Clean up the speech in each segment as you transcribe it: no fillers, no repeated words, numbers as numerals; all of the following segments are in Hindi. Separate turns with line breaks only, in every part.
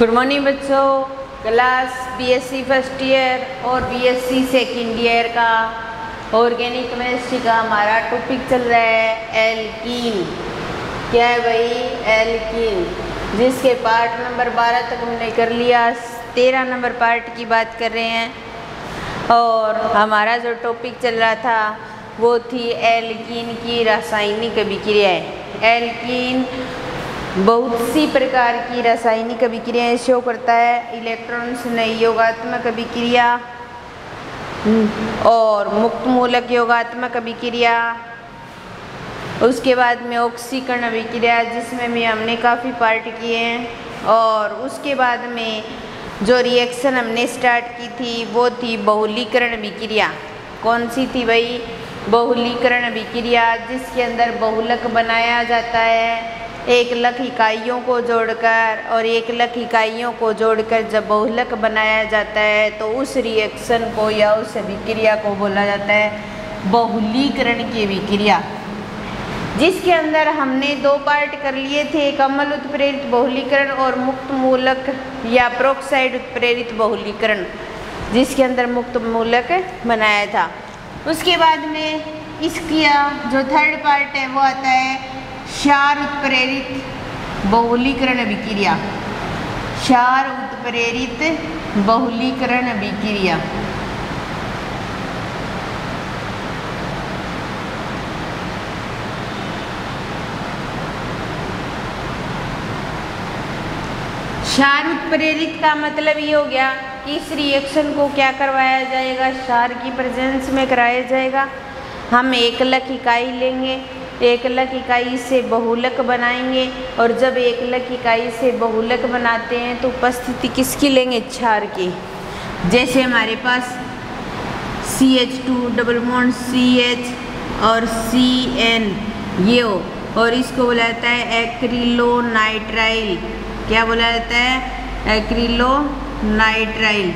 गुड मॉर्निंग बच्चों। क्लास बीएससी फर्स्ट ईयर और बीएससी सेकेंड ईयर का ऑर्गेनिक केमिस्ट्री का हमारा टॉपिक चल रहा है एल्कीन। क्या है भाई? एल्कीन, जिसके पार्ट नंबर 12 तक हमने कर लिया। 13 नंबर पार्ट की बात कर रहे हैं और हमारा जो टॉपिक चल रहा था वो थी एल्कीन की रासायनिक अभिक्रियाएं। एल्कीन बहुत सी प्रकार की रासायनिक अभिक्रियाएं शो करता है। इलेक्ट्रॉन्स नई योगात्मक अभिक्रिया और मुक्त मूलक योगात्मक अभिक्रिया, उसके बाद में ऑक्सीकरण अभिक्रिया जिसमें भी हमने काफ़ी पार्ट किए हैं, और उसके बाद में जो रिएक्शन हमने स्टार्ट की थी वो थी बहुलीकरण अभिक्रिया। कौन सी थी भाई? बहुलीकरण अभिक्रिया, जिसके अंदर बहुलक बनाया जाता है एक लख इकाइयों को जोड़कर, और एक लख इकाइयों को जोड़कर जब बहुलक बनाया जाता है तो उस रिएक्शन को या उस अभिक्रिया को बोला जाता है बहुलीकरण की अभिक्रिया, जिसके अंदर हमने दो पार्ट कर लिए थे, कमल उत्प्रेरित बहुलीकरण और मुक्त मूलक या पेरोक्साइड उत्प्रेरित बहुलीकरण, जिसके अंदर मुक्त मूलक बनाया था। उसके बाद में इसका जो थर्ड पार्ट है वो आता है क्षार उत्प्रेरित बहुलीकरण अभिक्रिया। क्षार उत्प्रेरित बहुलीकरण अभिक्रिया क्षार उत्प्रेरित का मतलब ये हो गया कि इस रिएक्शन को क्या करवाया जाएगा? क्षार की प्रेजेंस में कराया जाएगा। हम एक लख इकाई लेंगे, एक लख इकाई से बहुलक बनाएंगे, और जब एक लख इकाई से बहुलक बनाते हैं तो उपस्थिति किसकी लेंगे? क्षार की। जैसे हमारे पास CH2 डबल बॉन्ड CH और CN ये हो, और इसको बोला जाता है एक्रिलोनाइट्राइल। क्या बोला जाता है? एक्रिलोनाइट्राइल।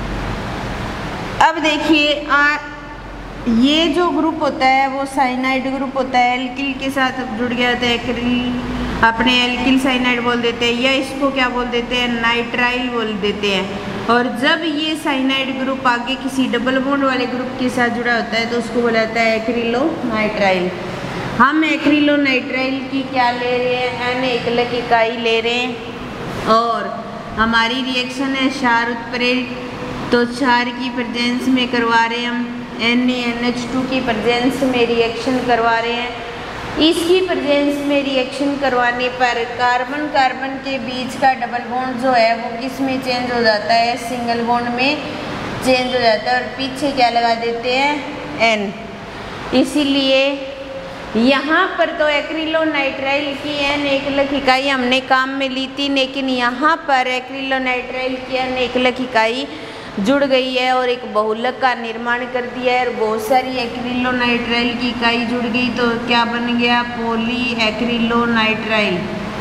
अब देखिए ये जो ग्रुप होता है वो साइनाइड ग्रुप होता है, एल्किल के साथ जुड़ गया होता है, एक्रिल अपने एल्किल साइनाइड बोल देते हैं, या इसको क्या बोल देते हैं? नाइट्राइल बोल देते हैं। और जब ये साइनाइड ग्रुप आगे किसी डबल बॉन्ड वाले ग्रुप के साथ जुड़ा होता है तो उसको बोला जाता है एक्रिलोनाइट्राइल। हम एक्रिलोनाइट्राइल की क्या ले रहे हैं? N एक लख इकाई ले रहे हैं, और हमारी रिएक्शन है क्षार उत्प्रेरित, तो क्षार की प्रेजेंस में करवा रहे हैं हम NaNH2 की प्रेजेंस में रिएक्शन करवा रहे हैं। इसकी प्रेजेंस में रिएक्शन करवाने पर कार्बन कार्बन के बीच का डबल बॉन्ड जो है वो किस में चेंज हो जाता है? सिंगल बॉन्ड में चेंज हो जाता है, और पीछे क्या लगा देते हैं? N। इसीलिए यहाँ पर तो एक्रिलोनाइट्राइल की N एक लख इकाई हमने काम में ली थी, लेकिन यहाँ पर एक्रिलोनाइट्राइल की N एक लख इकाई जुड़ गई है और एक बहुलक का निर्माण कर दिया है, और बहुत सारी एक्रिलोनाइट्राइल की इकाई जुड़ गई तो क्या बन गया? Poly acrylonitrile.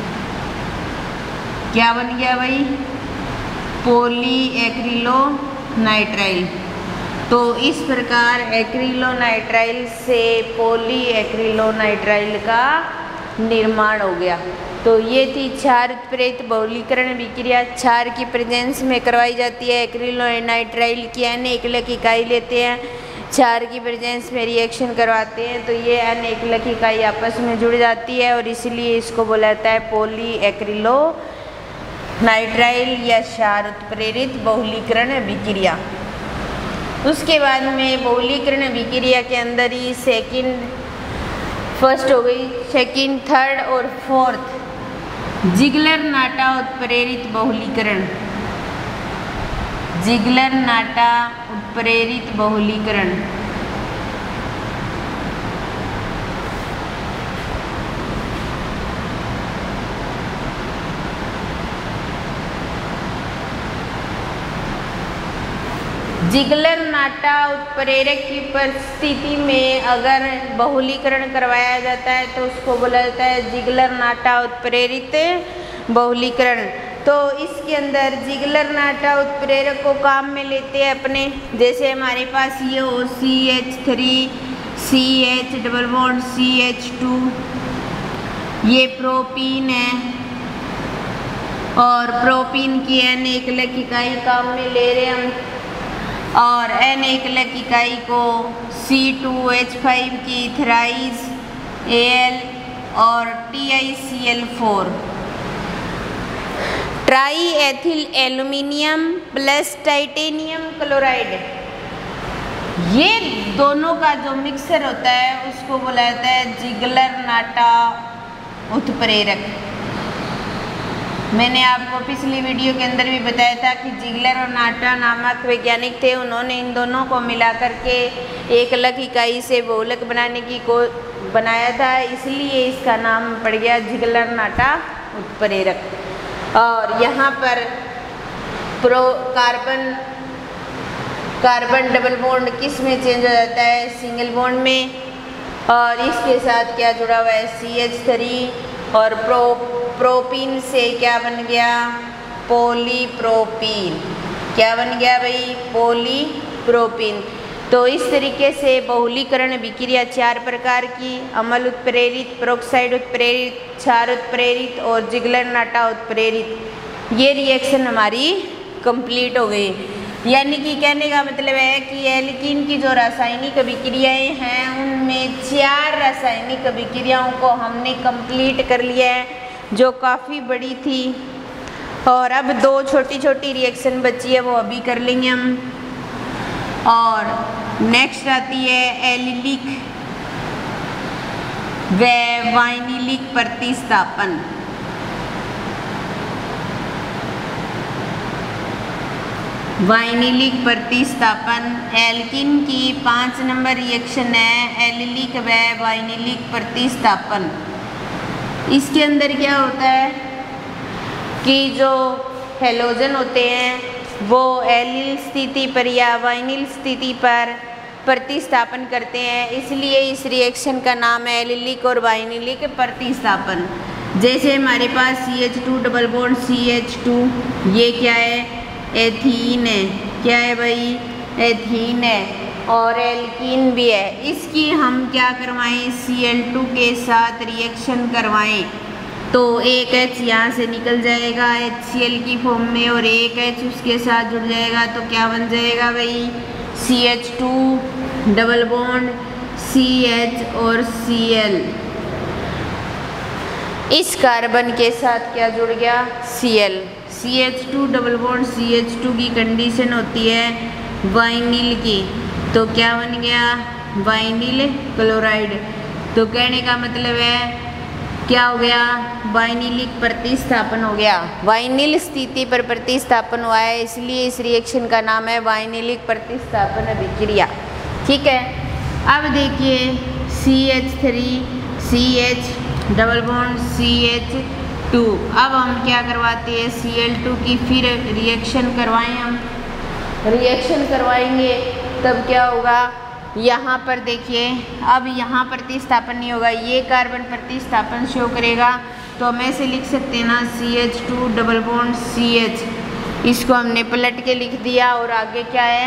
क्या बन गया भाई? Poly acrylonitrile. तो इस प्रकार एक्रिलोनाइट्राइल से पॉली एक्रिलोनाइट्राइल का निर्माण हो गया। तो ये थी क्षार उत्प्रेरित बहुलीकरण अभिक्रिया। क्षार की प्रेजेंस में करवाई जाती है। एक्रिलोनाइट्राइल की N एक लख इकाई लेते हैं, क्षार की प्रेजेंस में रिएक्शन करवाते हैं, तो ये N एक लख इकाई आपस में जुड़ जाती है, और इसलिए इसको बोला जाता है पॉली एक्रिलोनाइट्राइल या क्षार उत्प्रेरित बहुलीकरण अभिक्रिया। उसके बाद में बहुलीकरण अभिक्रिया के अंदर ही फर्स्ट हो गई, सेकंड, थर्ड और फोर्थ जिगलर-नाटा उत्प्रेरित बहुलीकरण। जिगलर-नाटा उत्प्रेरित बहुलीकरण जिगलर-नाटा उत्प्रेरक की परिस्थिति में अगर बहुलीकरण करवाया जाता है तो उसको बोला जाता है जिगलर-नाटा उत्प्रेरित बहुलीकरण। तो इसके अंदर जिगलर-नाटा उत्प्रेरक को काम में लेते हैं अपने, जैसे हमारे पास ये हो CH3 CH double bond CH2, ये प्रोपीन है, और प्रोपीन की n एकलक इकाई काम में ले रहे हम, और n एकलक इकाई को C2H5 की थ्राइस Al और TiCl4 triethyl aluminium plus titanium chloride, ये दोनों का जो मिक्सर होता है उसको बोला जाता है जिगलर-नाटा उत्प्रेरक। मैंने आपको पिछली वीडियो के अंदर भी बताया था कि जिगलर और नाटा नामक वैज्ञानिक थे, उन्होंने इन दोनों को मिलाकर के एकलक इकाई से बहुलक बनाने की बनाया था, इसलिए इसका नाम पड़ गया जिगलर-नाटा उत्प्रेरक। और यहाँ पर कार्बन डबल बॉन्ड किस में चेंज हो जाता है, सिंगल बॉन्ड में, और इसके साथ क्या जुड़ा हुआ है CH3, और प्रोपीन से क्या बन गया, पॉलीप्रोपीन। क्या बन गया भाई, पॉलीप्रोपीन। तो इस तरीके से बहुलीकरण विक्रिया 4 प्रकार की, अम्ल उत्प्रेरित, पेरोक्साइड उत्प्रेरित, क्षार उत्प्रेरित और जिगलर-नाटा उत्प्रेरित, ये रिएक्शन हमारी कंप्लीट हो गई। यानी कि कहने का मतलब है कि एल्कीन की जो रासायनिक अभिक्रियाएं हैं उनमें 4 रासायनिक अभिक्रियाओं को हमने कंप्लीट कर लिया है, जो काफ़ी बड़ी थी। और अब 2 छोटी छोटी रिएक्शन बची है, वो अभी कर लेंगे हम। और नेक्स्ट आती है एलिलिक व वाइनिलिक प्रतिस्थापन। वाइनिलिक प्रतिस्थापन एल्कीन की 5 नंबर रिएक्शन है, एलिलिक व वाइनिलिक प्रतिस्थापन। इसके अंदर क्या होता है कि जो हैलोजन होते हैं वो एलिल स्थिति पर या वाइनिल स्थिति पर प्रतिस्थापन करते हैं, इसलिए इस रिएक्शन का नाम है एलिलिक और वाइनिलिक प्रतिस्थापन। जैसे हमारे पास CH2 डबल बॉन्ड CH2, ये क्या है, एथीन है। क्या है भाई, एथीन है, और एल्कीन भी है। इसकी हम क्या करवाएं, Cl2 के साथ रिएक्शन करवाएं तो एक H यहाँ से निकल जाएगा HCl की फॉर्म में, और एक H उसके साथ जुड़ जाएगा, तो क्या बन जाएगा भाई, CH2 डबल बॉन्ड CH और Cl। इस कार्बन के साथ क्या जुड़ गया, Cl। CH2 double bond CH2 की कंडीशन होती है वाइनिल की, तो क्या बन गया, वाइनिल क्लोराइड। तो कहने का मतलब है क्या हो गया, वाइनिलिक प्रतिस्थापन हो गया। वाइनिल स्थिति पर प्रतिस्थापन हुआ है, इसलिए इस रिएक्शन का नाम है वाइनिलिक प्रतिस्थापन अभिक्रिया। ठीक है, अब देखिए CH3 CH double bond CH2, अब हम क्या करवाते हैं, Cl2 की फिर रिएक्शन करवाएं हम। रिएक्शन करवाएंगे तब क्या होगा, यहाँ पर देखिए अब यहाँ प्रतिस्थापन नहीं होगा, ये कार्बन प्रतिस्थापन शो करेगा, तो हम ऐसे लिख सकते हैं ना, CH2 डबल बॉन्ड CH, इसको हमने पलट के लिख दिया, और आगे क्या है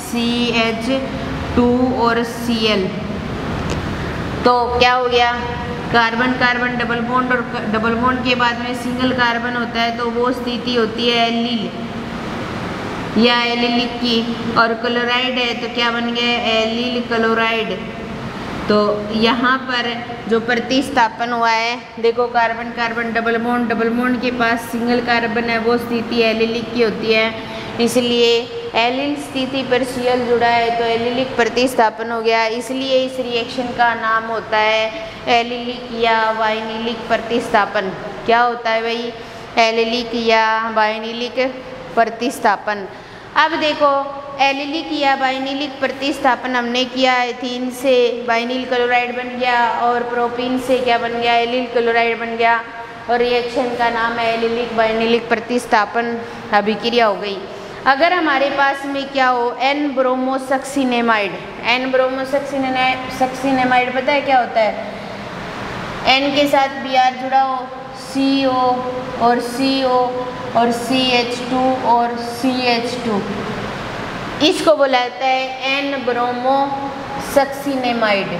CH2 और Cl। तो क्या हो गया, कार्बन कार्बन डबल बॉन्ड, और डबल बॉन्ड के बाद में सिंगल कार्बन होता है, तो वो स्थिति होती है एलिल या एलिलिक की, और क्लोराइड है तो क्या बन गया, एलिल क्लोराइड। तो यहाँ पर जो प्रतिस्थापन हुआ है, देखो कार्बन कार्बन डबल बॉन्ड के पास सिंगल कार्बन है, वो स्थिति एलिलिक की होती है, इसलिए एलिल स्थिति पर Cl जुड़ा है तो एलिलिक प्रतिस्थापन हो गया, इसलिए इस रिएक्शन का नाम होता है एलिलिक या वाइनिलिक प्रतिस्थापन। क्या होता है भाई, एलिलिक या वाइनिलिक प्रतिस्थापन। अब देखो एलिलिक या वाइनिलिक प्रतिस्थापन हमने किया, एथीन से वाइनिल क्लोराइड बन गया, और प्रोपीन से क्या बन गया, एलिल क्लोराइड बन गया, और रिएक्शन का नाम है एलिलिक वाइनिलिक प्रतिस्थापन अभिक्रिया हो गई। अगर हमारे पास में क्या हो, N ब्रोमोसक्सिनेमाइड, N ब्रोमोसक्सिनेमाइड पता है क्या होता है, N के साथ Br जुड़ा हो, CO और CO और CH2 और CH2, इसको बोला जाता है N ब्रोमोसक्सिनेमाइड,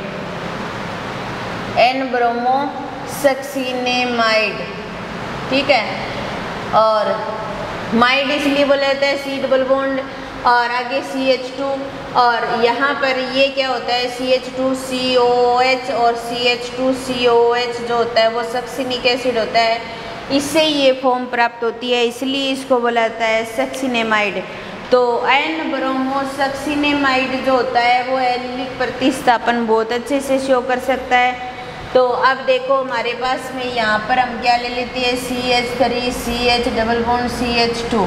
N ब्रोमोसक्सिनेमाइड। ठीक है, और माइड इसलिए बोला जाता है C डबल बॉन्ड और आगे CH2, और यहाँ पर ये क्या होता है CH2COOH और CH2COOH जो होता है वो सक्सिनिक एसिड होता है, इससे ये फॉर्म प्राप्त होती है, इसलिए इसको बोला जाता है सक्सिनेमाइड। तो एन ब्रोमोसक्सिनेमाइड जो होता है वो एलिलिक प्रतिस्थापन बहुत अच्छे से शो कर सकता है। तो अब देखो हमारे पास में यहाँ पर हम क्या ले लेते हैं CH3 CH double bond CH2,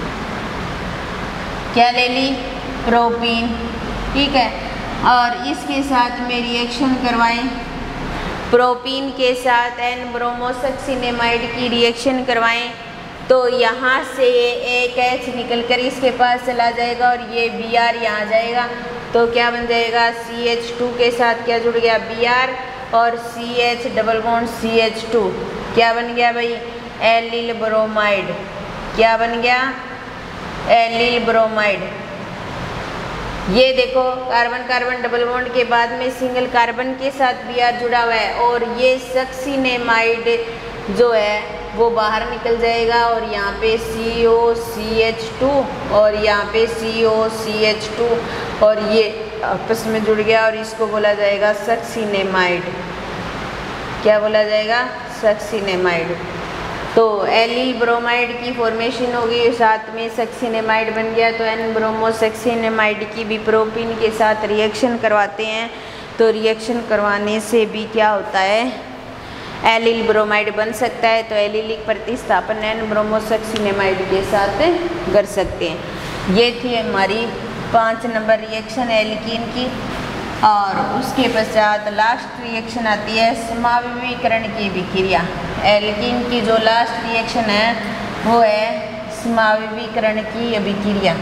क्या ले ली प्रोपीन, ठीक है, और इसके साथ में रिएक्शन करवाएं, प्रोपीन के साथ एन ब्रोमोसक्सिनेमाइड की रिएक्शन करवाएं, तो यहाँ से एक H निकल कर इसके पास चला जाएगा और ये Br यहाँ जाएगा, तो क्या बन जाएगा CH2 के साथ क्या जुड़ गया Br और CH डबल बॉन्ड CH2, क्या बन गया भाई एलिल ब्रोमाइड, क्या बन गया एलिल ब्रोमाइड। ये देखो कार्बन कार्बन डबल बॉन्ड के बाद में सिंगल कार्बन के साथ Br जुड़ा हुआ है और ये सक्सिनेमाइड जो है वो बाहर निकल जाएगा और यहाँ पे COCH2 और यहाँ पे COCH2 और ये आपस में जुड़ गया और इसको बोला जाएगा सक्सिनेमाइड, क्या बोला जाएगा सक्सिनेमाइड। तो एलिल ब्रोमाइड की फॉर्मेशन होगी, साथ में सक्सिनेमाइड बन गया, तो एन ब्रोमोसक्सिनेमाइड की भी प्रोपीन के साथ रिएक्शन करवाते हैं, तो रिएक्शन करवाने से भी क्या होता है एलिल ब्रोमाइड बन सकता है, तो एलिलिक प्रतिस्थापन एन ब्रोमोसक्सिनेमाइड के साथ कर सकते हैं। ये थी हमारी 5 नंबर रिएक्शन एल्कीन की, और उसके पश्चात लास्ट रिएक्शन आती है समावयवीकरण की अभिक्रिया। एल्कीन की जो लास्ट रिएक्शन है वो है समावयवीकरण की अभिक्रिया।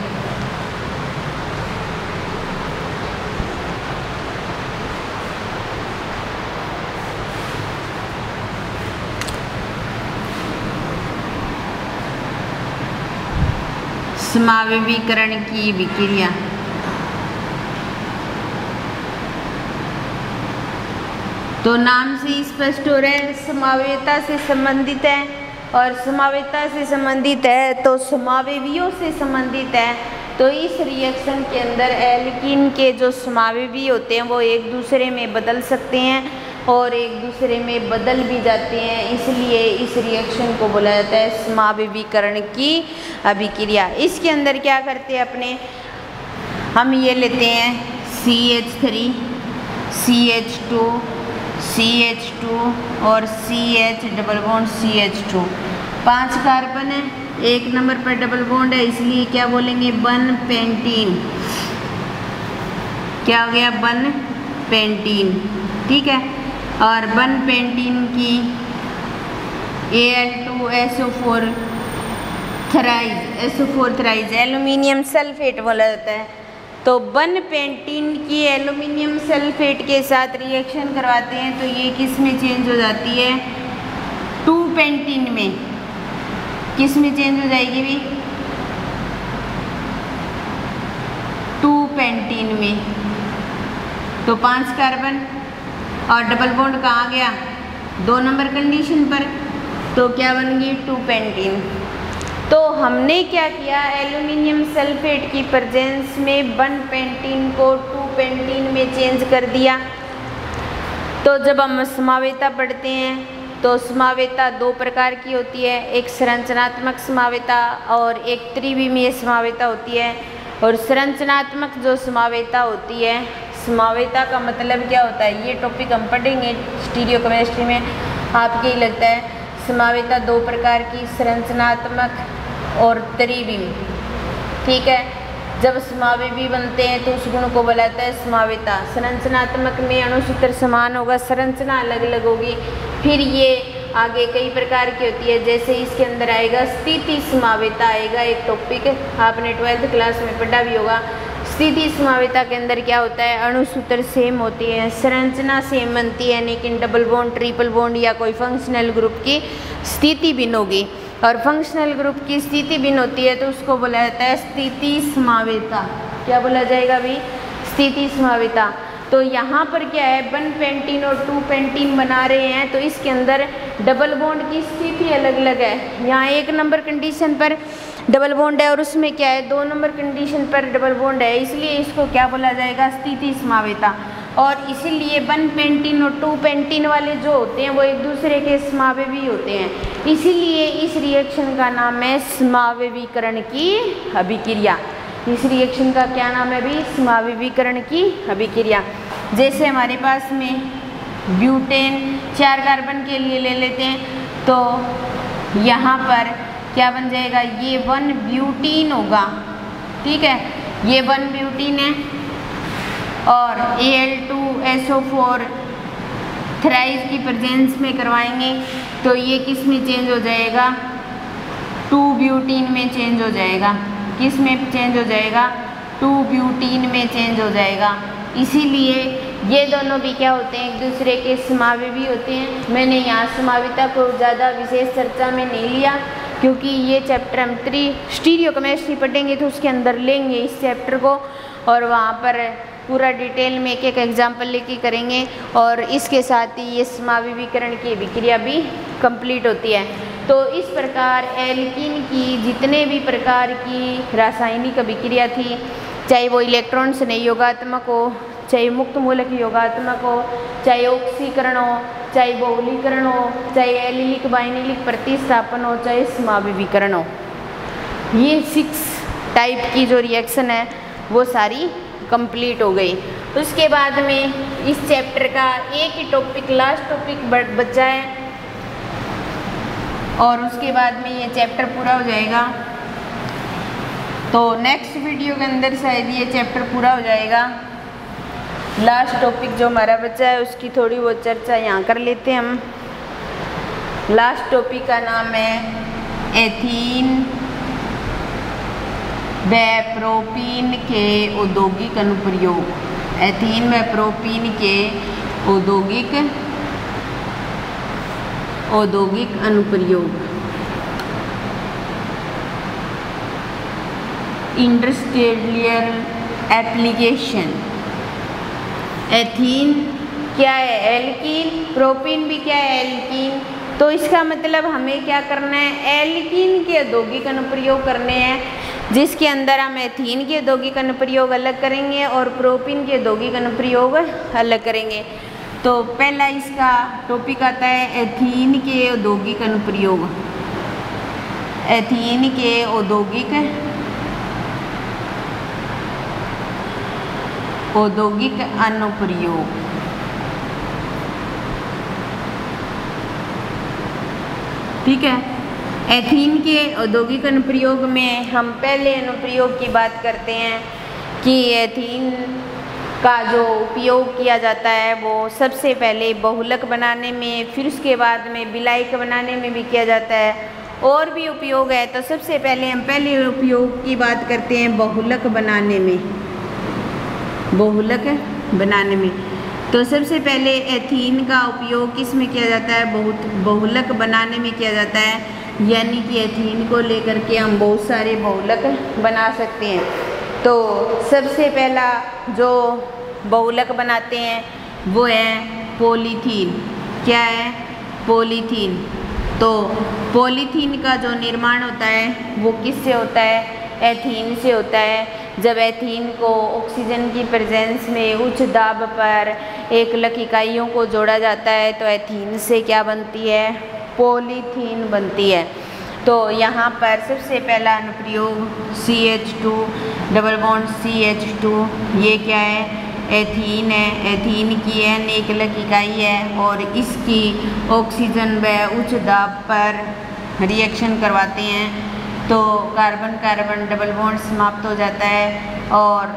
समावयवीकरण की अभिक्रिया तो नाम से स्पष्ट हो रहा है समावयता से संबंधित है, और समावयता से संबंधित है तो समावयवियों से संबंधित है। तो इस रिएक्शन के अंदर एल्कीन के जो समावयवी होते हैं वो एक दूसरे में बदल सकते हैं और एक दूसरे में बदल भी जाते हैं, इसलिए इस रिएक्शन को बोला जाता है समावयवीकरण की अभिक्रिया। इसके अंदर क्या करते हैं अपने हम ये लेते हैं CH3 CH2 CH2 और CH double bond CH2, 5 carbon है, 1 नंबर पर डबल बॉन्ड है, इसलिए क्या बोलेंगे बन पेंटीन, क्या हो गया बन पेंटीन, ठीक है। और बन पेंटीन की Al2SO4 थराइज एल्यूमिनियम सल्फेट बोला जाता है। तो बन पेंटीन की एल्यूमिनियम सल्फेट के साथ रिएक्शन करवाते हैं, तो ये किस में चेंज हो जाती है 2 पेंटीन में, किस में चेंज हो जाएगी भी 2 पेंटीन में। तो 5 कार्बन और डबल बॉन्ड कहाँ गया 2 नंबर कंडीशन पर, तो क्या बन गई 2 पेंटीन। तो हमने क्या किया एल्यूमिनियम सल्फेट की प्रेजेंस में बन पेंटीन को 2 पेंटीन में चेंज कर दिया। तो जब हम समावयता पढ़ते हैं तो समावयता 2 प्रकार की होती है, एक संरचनात्मक समावयता और एक त्रिविमीय समावयता होती है। और संरचनात्मक जो समावयता होती है, समावयता का मतलब क्या होता है ये टॉपिक हम पढ़ेंगे स्टीरियोकेमिस्ट्री में, आपके ही लगता है। समावयता 2 प्रकार की संरचनात्मक और त्रिविमीय, ठीक है। जब समावयवी बनते हैं तो उस गुण को बोला जाता है समावयता। संरचनात्मक में अणुसूत्र समान होगा, संरचना अलग अलग होगी। फिर ये आगे कई प्रकार की होती है, जैसे इसके अंदर आएगा स्थिति समावयता आएगा, एक टॉपिक आपने 12th क्लास में पढ़ा भी होगा। स्थिति समावयता के अंदर क्या होता है अणुसूत्र सेम होती है, संरचना सेम बनती है, लेकिन डबल बॉन्ड ट्रिपल बॉन्ड या कोई फंक्शनल ग्रुप की स्थिति भिन्न होगी। और फंक्शनल ग्रुप की स्थिति भिन्न होती है तो उसको बोला जाता है स्थिति समावयता। क्या बोला जाएगा भाई स्थिति समावयता। तो यहाँ पर क्या है 1 पेंटीन और 2 पेंटीन बना रहे हैं, तो इसके अंदर डबल बॉन्ड की स्थिति अलग अलग है। यहाँ 1 नंबर कंडीशन पर डबल बॉन्ड है और उसमें क्या है 2 नंबर कंडीशन पर डबल बॉन्ड है, इसलिए इसको क्या बोला जाएगा, स्थिति समावेता। और इसीलिए 1 पेंटीन और 2 पेंटीन वाले जो होते हैं वो एक दूसरे के समावेवी होते हैं, इसीलिए इस रिएक्शन का नाम है समावेवीकरण की अभिक्रिया। इस रिएक्शन का क्या नाम है भी, समावेवीकरण की अभिक्रिया। जैसे हमारे पास में ब्यूटेन 4 कार्बन के लिए ले लेते हैं, तो यहाँ पर क्या बन जाएगा, ये 1 ब्यूटीन होगा, ठीक है, ये 1 ब्यूटीन है। और Al2SO4 थ्राइस की प्रेजेंस में करवाएंगे तो ये किस में चेंज हो जाएगा, 2 ब्यूटीन में चेंज हो जाएगा। किस में चेंज हो जाएगा, 2 ब्यूटीन में चेंज हो जाएगा। इसीलिए ये दोनों भी क्या होते हैं, एक दूसरे के समावेवी होते हैं। मैंने यहाँ समाविता को ज़्यादा विशेष चर्चा में नहीं लिया, क्योंकि ये चैप्टर हम स्टीरियो केमिस्ट्री पढ़ेंगे तो उसके अंदर लेंगे इस चैप्टर को, और वहाँ पर पूरा डिटेल में एक एक एग्जाम्पल लेके करेंगे। और इसके साथ ही ये समावेवीकरण की अभिक्रिया भी कंप्लीट होती है। तो इस प्रकार एल्कीन की जितने भी प्रकार की रासायनिक अभिक्रिया थी, चाहे वो इलेक्ट्रॉन से नहीं योगात्मक हो, चाहे मुक्त मूलक योगात्मक हो, चाहे ऑक्सीकरण हो, चाहे बहुलीकरण हो, चाहे एलिलिक बाइनिलिक प्रतिस्थापन हो, चाहे समावेवीकरण हो, ये 6 टाइप की जो रिएक्शन है वो सारी कंप्लीट हो गई। उसके बाद में इस चैप्टर का एक ही टॉपिक, लास्ट टॉपिक बचा है, और उसके बाद में ये चैप्टर पूरा हो जाएगा। तो नेक्स्ट वीडियो के अंदर शायद ये चैप्टर पूरा हो जाएगा। लास्ट टॉपिक जो हमारा बचा है उसकी थोड़ी बहुत चर्चा यहाँ कर लेते हैं हम। लास्ट टॉपिक का नाम है एथीन व प्रोपीन के औद्योगिक अनुप्रयोग। एथीन व प्रोपीन के औद्योगिक अनुप्रयोग, इंडस्ट्रियल एप्लीकेशन। एथीन क्या है, एल्कीन, प्रोपीन भी क्या है, एल्कीन। तो इसका मतलब हमें क्या करना है, एल्कीन के औद्योगिक अनुप्रयोग करने हैं, जिसके अंदर हम एथीन के औद्योगिक अनुप्रयोग अलग करेंगे और प्रोपीन के औद्योगिक अनुप्रयोग अलग करेंगे। तो पहला इसका टॉपिक आता है एथीन के औद्योगिक अनुप्रयोग। एथीन के औद्योगिक अनुप्रयोग। ठीक है, एथीन के औद्योगिक अनुप्रयोग में हम पहले अनुप्रयोग की बात करते हैं कि एथीन का जो उपयोग किया जाता है वो सबसे पहले बहुलक बनाने में, फिर उसके बाद में विलायक बनाने में भी किया जाता है, और भी उपयोग है। तो सबसे पहले हम पहले उपयोग की बात करते हैं बहुलक बनाने में। बहुलक बनाने में तो सबसे पहले एथीन का उपयोग किस में किया जाता है, बहुलक बनाने में किया जाता है, यानी कि एथीन को लेकर के हम बहुत सारे बहुलक बना सकते हैं। तो सबसे पहला जो बहुलक बनाते हैं वो है पॉलीथीन। क्या है, पॉलीथीन। तो पॉलीथीन का जो निर्माण होता है वो किससे होता है, एथीन से होता है। जब एथीन को ऑक्सीजन की प्रेजेंस में उच्च दाब पर एकलक इकाइयों को जोड़ा जाता है तो एथीन से क्या बनती है, पॉलीथीन बनती है। तो यहाँ पर सबसे पहला अनुप्रयोग CH2 डबल बॉन्ड CH2, ये क्या है, एथीन है। एथीन की N एकलक इकाई है और इसकी ऑक्सीजन व उच्च दाब पर रिएक्शन करवाते हैं तो कार्बन कार्बन डबल बॉन्ड समाप्त हो जाता है और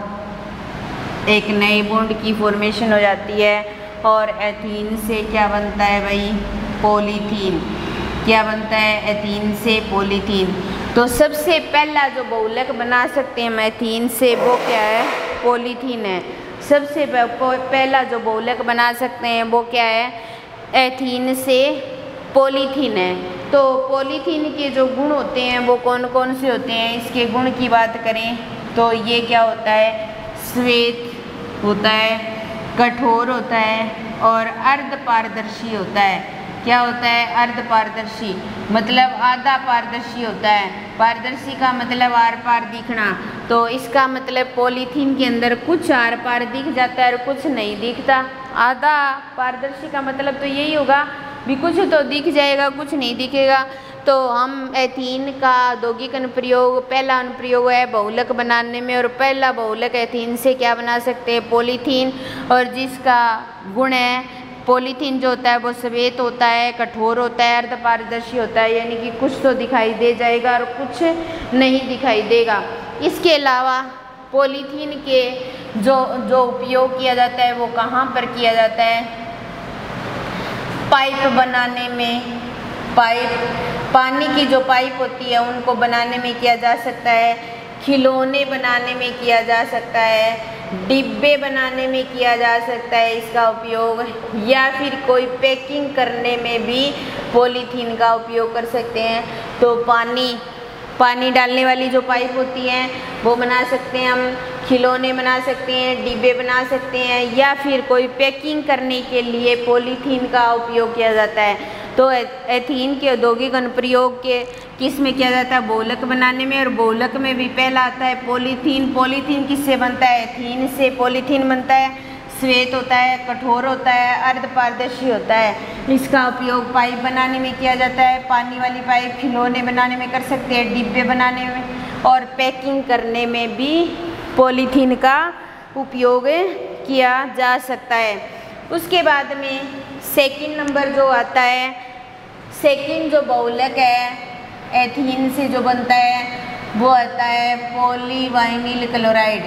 एक नए बॉन्ड की फॉर्मेशन हो जाती है और एथीन से क्या बनता है भाई, पॉलीथीन। क्या बनता है, एथीन से पॉलीथीन। तो सबसे पहला जो बहुलक बना सकते हैं हम एथीन से वो क्या है, पॉलीथीन है। सबसे पहला जो बहुलक बना सकते हैं वो क्या है, एथीन से पॉलीथीन है। तो पॉलीथीन के जो गुण होते हैं वो कौन कौन से होते हैं, इसके गुण की बात करें तो ये क्या होता है, श्वेत होता है, कठोर होता है और अर्ध पारदर्शी होता है। क्या होता है, अर्ध पारदर्शी, मतलब आधा पारदर्शी होता है। पारदर्शी का मतलब आर पार दिखना, तो इसका मतलब पॉलीथीन के अंदर कुछ आर पार दिख जाता है और कुछ नहीं दिखता। आधा पारदर्शी का मतलब तो यही होगा भी कुछ तो दिख जाएगा, कुछ नहीं दिखेगा। तो हम एथीन का औद्योगिक अनुप्रयोग, पहला अनुप्रयोग है बहुलक बनाने में, और पहला बहुलक एथीन से क्या बना सकते हैं, पॉलीथीन। और जिसका गुण है, पॉलीथीन जो होता है वो श्वेत होता है, कठोर होता है, अर्ध पारदर्शी होता है, यानी कि कुछ तो दिखाई दे जाएगा और कुछ नहीं दिखाई देगा। इसके अलावा पॉलीथीन के जो उपयोग किया जाता है वो कहाँ पर किया जाता है, पाइप बनाने में, पानी की जो पाइप होती है उनको बनाने में किया जा सकता है, खिलौने बनाने में किया जा सकता है, डिब्बे बनाने में किया जा सकता है इसका उपयोग, या फिर कोई पैकिंग करने में भी पॉलीथीन का उपयोग कर सकते हैं। तो पानी डालने वाली जो पाइप होती है वो बना सकते हैं हम, खिलौने बना सकते हैं, डिब्बे बना सकते हैं, या फिर कोई पैकिंग करने के लिए पॉलीथीन का उपयोग किया जाता है। तो एथीन के औद्योगिक अनुप्रयोग के किस में किया जाता है, बहुलक बनाने में, और बहुलक में भी पहला आता है पॉलीथीन। पॉलीथीन किससे बनता है, एथीन से पॉलीथीन बनता है, श्वेत होता है, कठोर होता है, अर्ध पारदर्शी होता है। इसका उपयोग पाइप बनाने में किया जाता है, पानी वाली पाइप, खिलौने बनाने में कर सकते हैं, डिब्बे बनाने में, और पैकिंग करने में भी पॉलीथीन का उपयोग किया जा सकता है। उसके बाद में सेकंड नंबर जो आता है, सेकंड जो बहुलक है एथीन से जो बनता है वो आता है पॉलीवाइनिल क्लोराइड।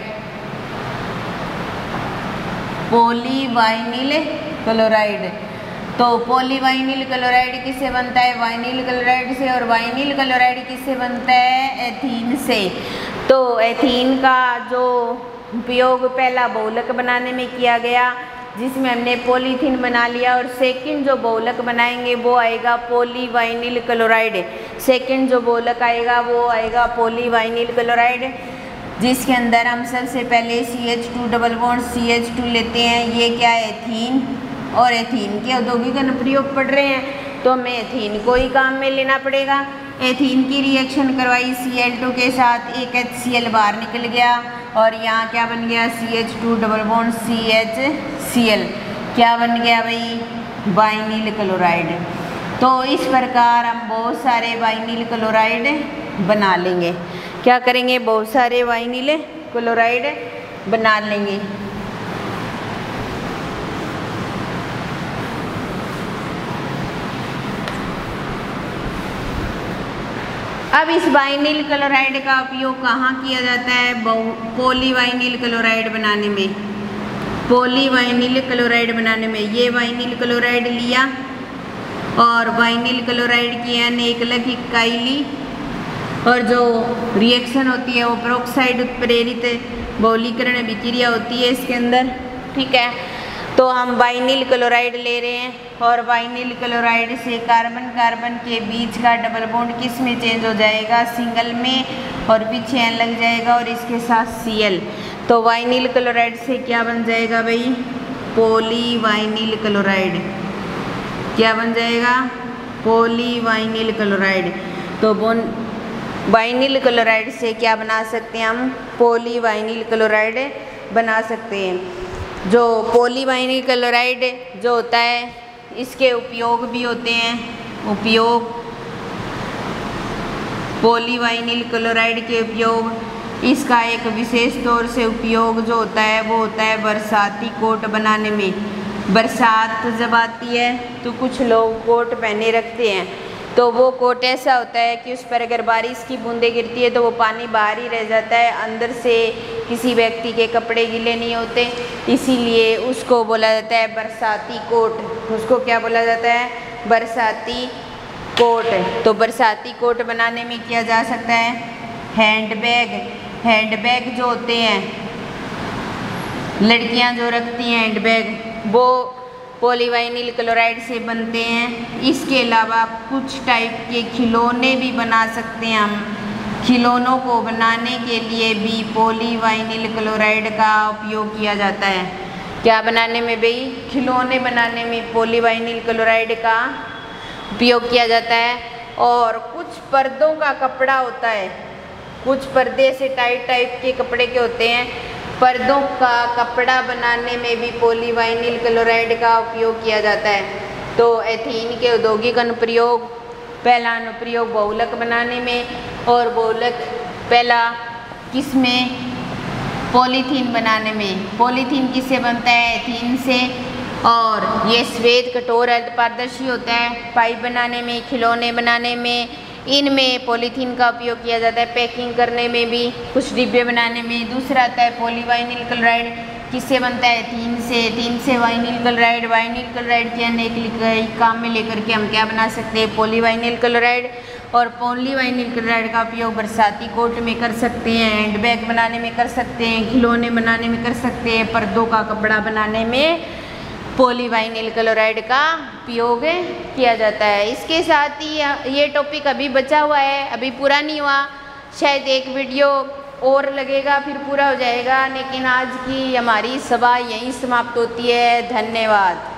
पॉलीवाइनिल क्लोराइड, तो पॉलीवाइनिल क्लोराइड किससे बनता है, वाइनिल क्लोराइड से, और वाइनिल क्लोराइड किससे बनता है, एथीन से। तो एथीन का जो उपयोग पहला बहुलक बनाने में किया गया, जिसमें हमने पॉलीथीन बना लिया, और सेकंड जो बहुलक बनाएंगे वो आएगा पॉलीवाइनिल क्लोराइड। सेकंड जो बहुलक आएगा वो आएगा पॉलीवाइनिल क्लोराइड, जिसके अंदर हम सबसे पहले CH2 डबल बॉन्ड CH2 लेते हैं। ये क्या है, एथीन, और एथीन के औद्योगिक अनुप्रयोग पढ़ रहे हैं तो हमें एथीन को ही काम में लेना पड़ेगा। एथीन की रिएक्शन करवाई Cl2 के साथ, एक HCl बाहर निकल गया, और यहाँ क्या बन गया, CH2 डबल बॉन्ड CHCl, क्या बन गया भाई, वाइनिल क्लोराइड। तो इस प्रकार हम बहुत सारे वाइनिल क्लोराइड बना लेंगे। क्या करेंगे, बहुत सारे वाइनिल क्लोराइड बना लेंगे। अब इस वाइनिल क्लोराइड का उपयोग कहाँ किया जाता है, पॉलीवाइनिल क्लोराइड बनाने में। पॉलीवाइनिल क्लोराइड बनाने में ये वाइनिल क्लोराइड लिया और वाइनिल क्लोराइड की एक अलग इकाई ली, और जो रिएक्शन होती है वो पेरोक्साइड उत्प्रेरित बहुलीकरण अभिक्रिया होती है इसके अंदर, ठीक है। तो हम वाइनिल क्लोराइड ले रहे हैं, और वाइनिल क्लोराइड से कार्बन कार्बन के बीच का डबल बॉन्ड किस में चेंज हो जाएगा, सिंगल में, और पीछे एन लग जाएगा, और इसके साथ Cl। तो वाइनिल क्लोराइड से क्या बन जाएगा भाई, पॉलीवाइनिल क्लोराइड। क्या बन जाएगा, पॉलीवाइनिल क्लोराइड। तो वाइनिल क्लोराइड से क्या बना सकते हैं हम, पॉलीवाइनिल क्लोराइड बना सकते हैं। जो पॉलीवाइनिल क्लोराइड जो होता है इसके उपयोग भी होते हैं, उपयोग पॉलीवाइनिल क्लोराइड के उपयोग, इसका एक विशेष तौर से उपयोग जो होता है वो होता है बरसाती कोट बनाने में। बरसात जब आती है तो कुछ लोग कोट पहने रखते हैं, तो वो कोट ऐसा होता है कि उस पर अगर बारिश की बूंदें गिरती है तो वो पानी बाहर ही रह जाता है, अंदर से किसी व्यक्ति के कपड़े गीले नहीं होते, इसीलिए उसको बोला जाता है बरसाती कोट। उसको क्या बोला जाता है, बरसाती कोट। तो बरसाती कोट बनाने में किया जा सकता है हैंडबैग जो होते हैं, लड़कियां जो रखती हैं हैंडबैग, वो पॉलीवाइनिल क्लोराइड से बनते हैं। इसके अलावा कुछ टाइप के खिलौने भी बना सकते हैं हम। खिलौनों को बनाने के लिए भी पॉलीवाइनिल क्लोराइड का उपयोग किया जाता है। क्या बनाने में भाई, खिलौने बनाने में पॉलीवाइनिल क्लोराइड का उपयोग किया जाता है। और कुछ पर्दों का कपड़ा होता है, कुछ पर्दे से टाइट टाइप के कपड़े के होते हैं, पर्दों का कपड़ा बनाने में भी पॉलीवाइनिल क्लोराइड का उपयोग किया जाता है। तो एथीन के औद्योगिक अनुप्रयोग, पहला अनुप्रयोग बहुलक बनाने में, और बहुलक पहला किसमें, पॉलीथीन बनाने में। पॉलीथीन किससे बनता है, एथीन से। और ये श्वेत कठोर अर्धपारदर्शी होता है, पाइप बनाने में, खिलौने बनाने में, इनमें पॉलीथीन का उपयोग किया जाता है। पैकिंग करने में भी, कुछ डिब्बे बनाने में। दूसरा आता है पॉलीवाइनिल क्लोराइड, किससे बनता है, एथीन से। एथीन से वाइनिल क्लोराइड, वाइनिल क्लोराइड के अनेक काम में लेकर के हम क्या बना सकते हैं, पॉलीवाइनिल क्लोराइड। और पॉलीवाइनिल क्लोराइड का उपयोग बरसाती कोट में कर सकते हैं, हैंडबैग बनाने में कर सकते हैं, खिलौने बनाने में कर सकते हैं, पर्दों का कपड़ा बनाने में पॉलीवाइनिल क्लोराइड का उपयोग किया जाता है। इसके साथ ही ये टॉपिक अभी बचा हुआ है, अभी पूरा नहीं हुआ, शायद एक वीडियो और लगेगा फिर पूरा हो जाएगा। लेकिन आज की हमारी सभा यहीं समाप्त होती है। धन्यवाद।